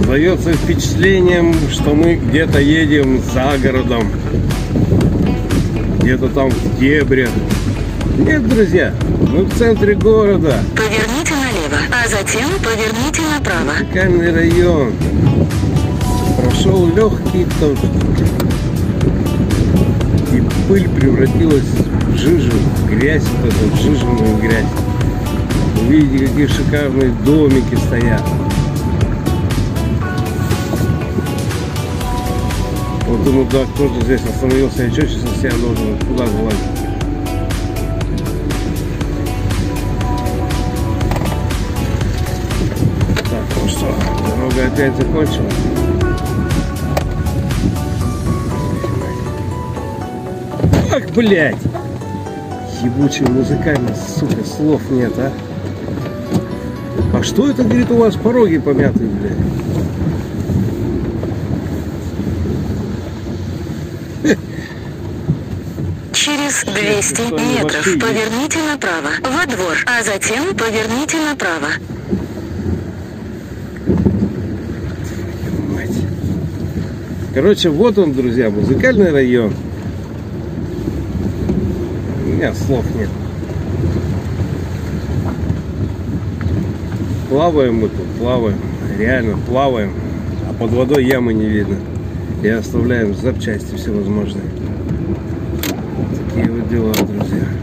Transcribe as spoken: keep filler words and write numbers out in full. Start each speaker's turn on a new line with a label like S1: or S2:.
S1: Создается впечатлением, что мы где-то едем за городом, где-то там в дебрях. Нет, друзья, мы в центре города.
S2: Поверните налево, а затем поверните направо.
S1: Музыкальный район. Прошел легкий дождь, и пыль превратилась в жижу, в грязь, вот эту жиженную грязь. Видите, какие шикарные домики стоят. Вот думаю, да, кто-то здесь остановился, я что сейчас себя должен куда залазить. Так, ну что, дорога опять закончилась. Ах, блядь! Ебучий музыкальность, сука, слов нет, а? А что это, говорит, у вас пороги помятые, блядь?
S2: Через двести метров поверните направо, во двор, а затем поверните направо.
S1: Мать. Короче, вот он, друзья, музыкальный район. У меня слов нет. Плаваем мы тут, плаваем. Реально плаваем. А под водой ямы не видно. И оставляем запчасти всевозможные. Такие вот дела, друзья.